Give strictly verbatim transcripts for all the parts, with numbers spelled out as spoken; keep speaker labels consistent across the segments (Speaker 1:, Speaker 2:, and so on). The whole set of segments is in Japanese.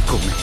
Speaker 1: ごめん。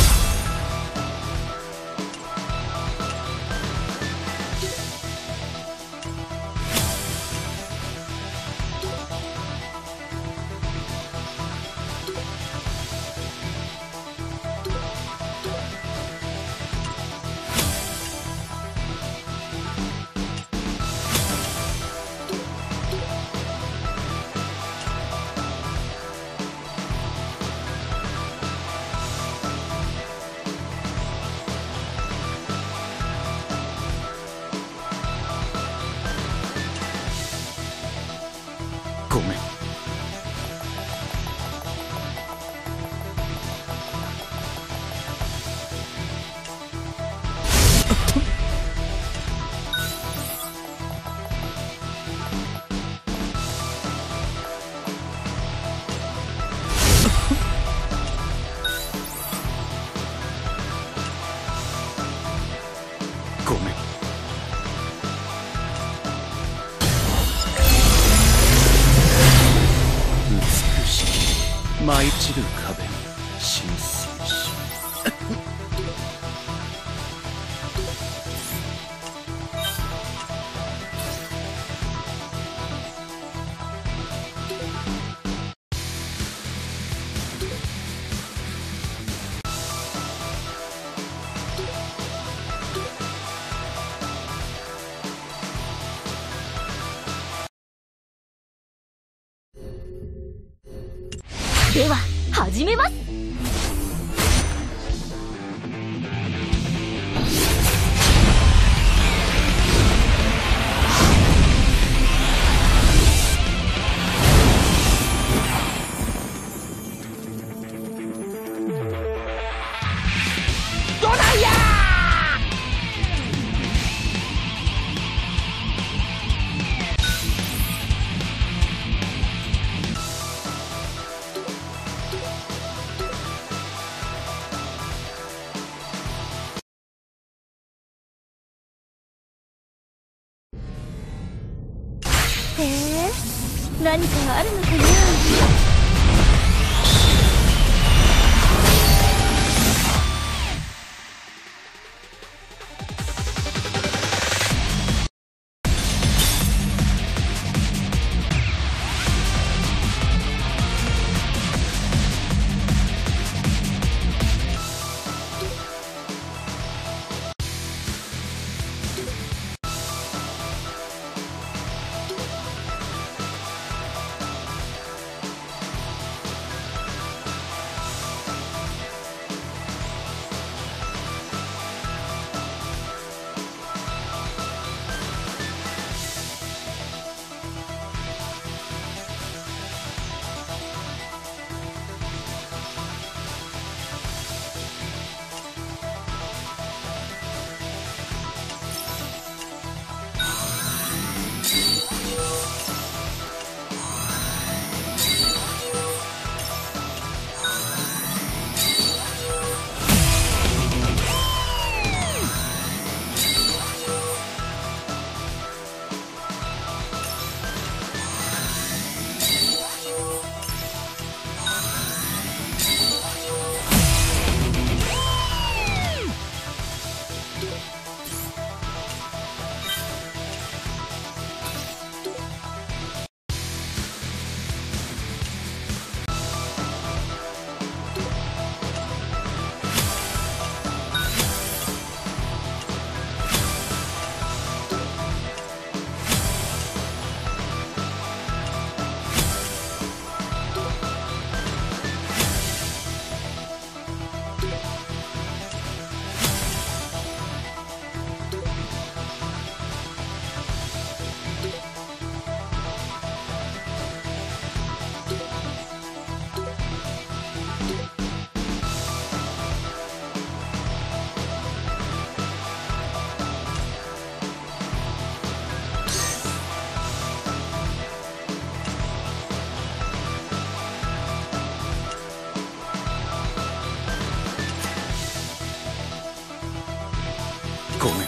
Speaker 1: ごめん。ごめん。美しき舞い散る壁に浸水し
Speaker 2: では始めます。どないやへえ、何かあるのかな。
Speaker 1: ごめん。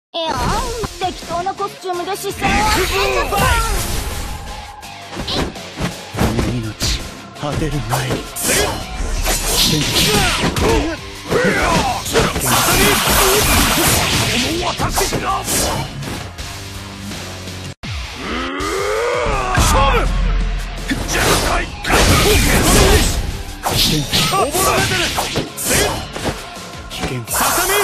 Speaker 2: いや適当なコスチュームで視線を集めちゃった。
Speaker 1: 命果てる前に私が勝負じゃあい溺れてる危険ささみ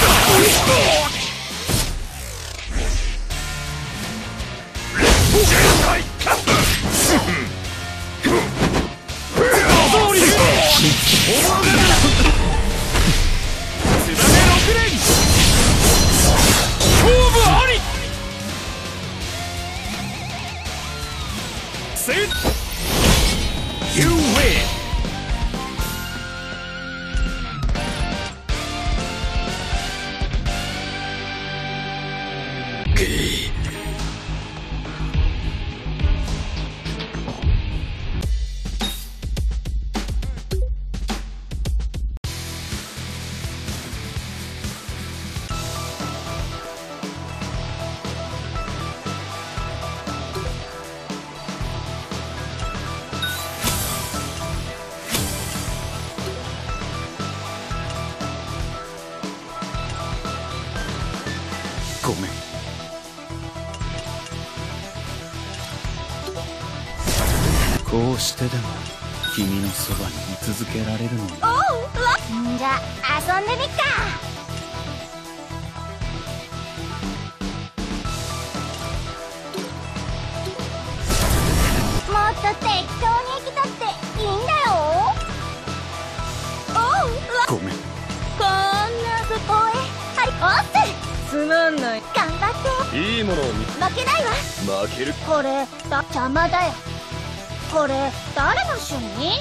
Speaker 1: You win! ごめん。こうしてでも君のそばに居続けられるのに。
Speaker 2: おう、んじゃ遊んでみっか。もっと適当に生きたっていいんだよ。おう、
Speaker 1: ごめん。
Speaker 2: こんな不公へはいおっす。つまんない。頑張って。
Speaker 1: いいものを見
Speaker 2: 負けないわ。
Speaker 1: 負ける。
Speaker 2: これだ邪魔だよ。これ誰の趣味？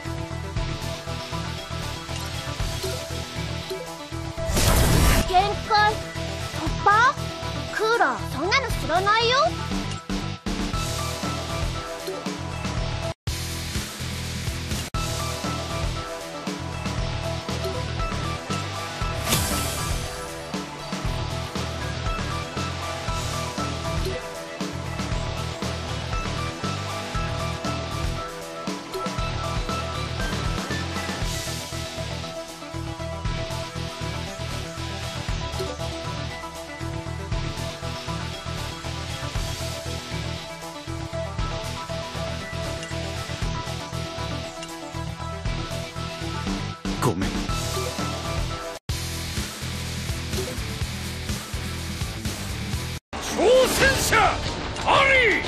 Speaker 2: 限界突破？クーラーそんなの知らないよ。
Speaker 1: ごめん。挑戦者あり。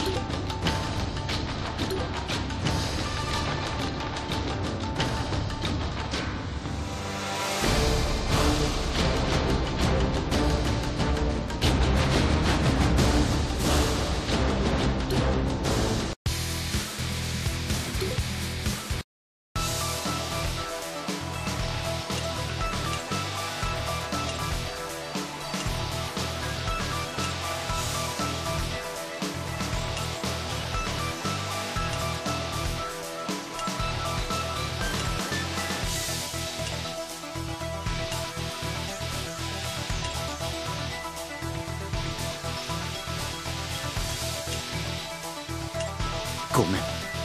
Speaker 1: ごめん。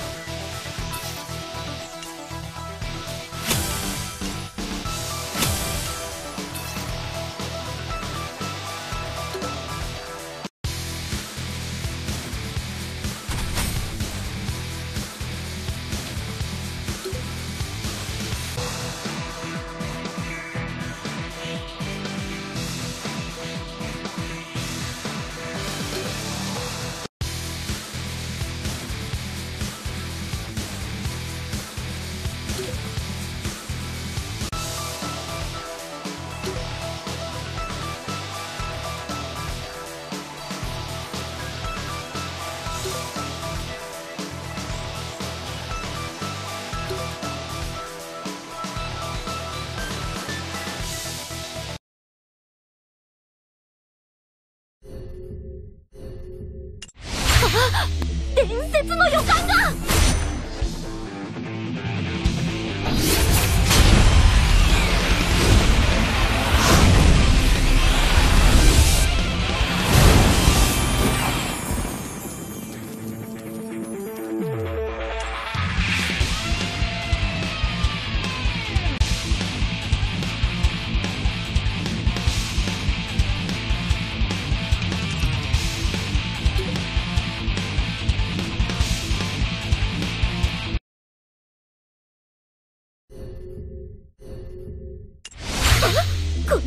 Speaker 2: 伝説の予感が。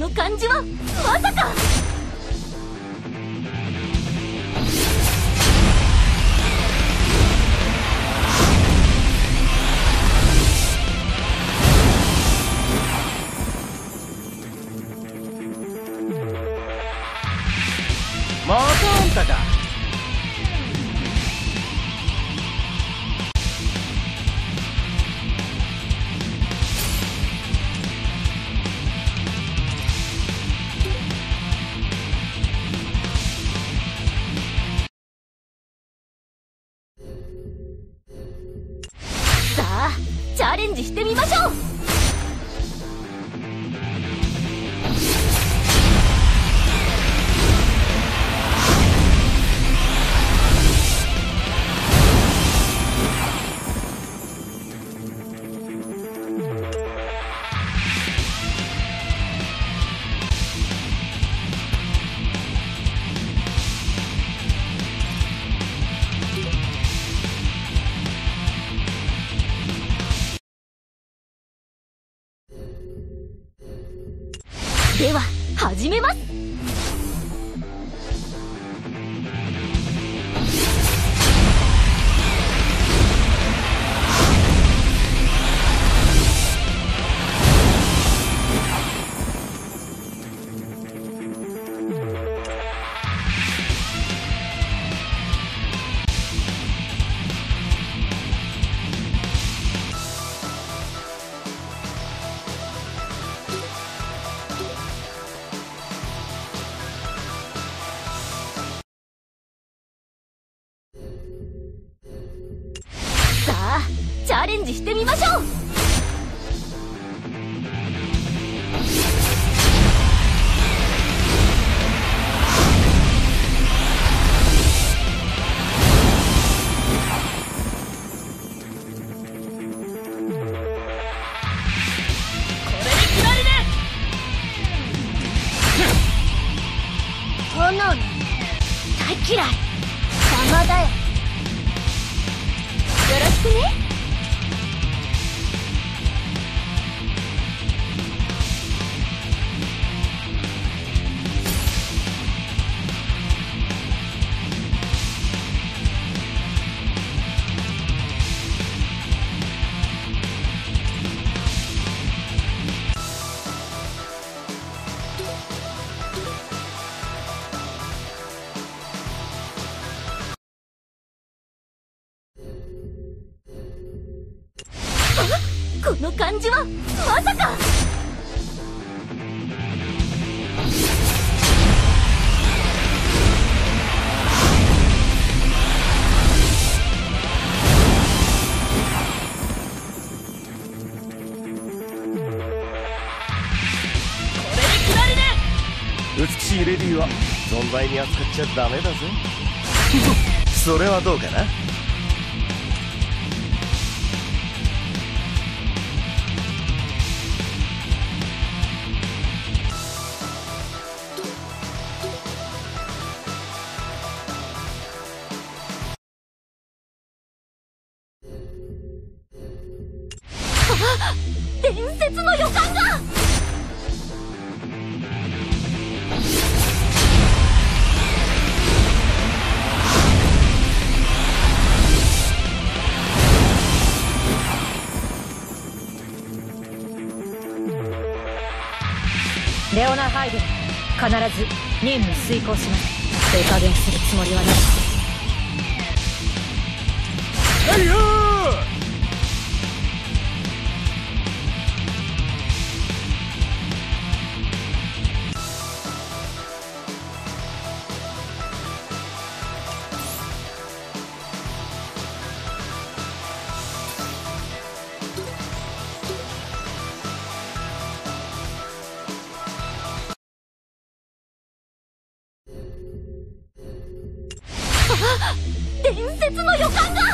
Speaker 2: の感じはまさか。
Speaker 3: またあんたか。
Speaker 2: さあチャレンジしてみましょう。では始めます。さあチャレンジしてみましょう。これで決まりね。炎の大嫌い邪魔だよ。よろしくね。この感じはまさか。これで決まりね。
Speaker 3: 美しいレディーは存在に扱っちゃダメだぜ。それはどうかな。
Speaker 2: 伝説の予感が。
Speaker 4: レオナ・ハイデン、必ず任務遂行します。手加減するつもりはない。
Speaker 3: はいよー。
Speaker 2: 伝説の予感が。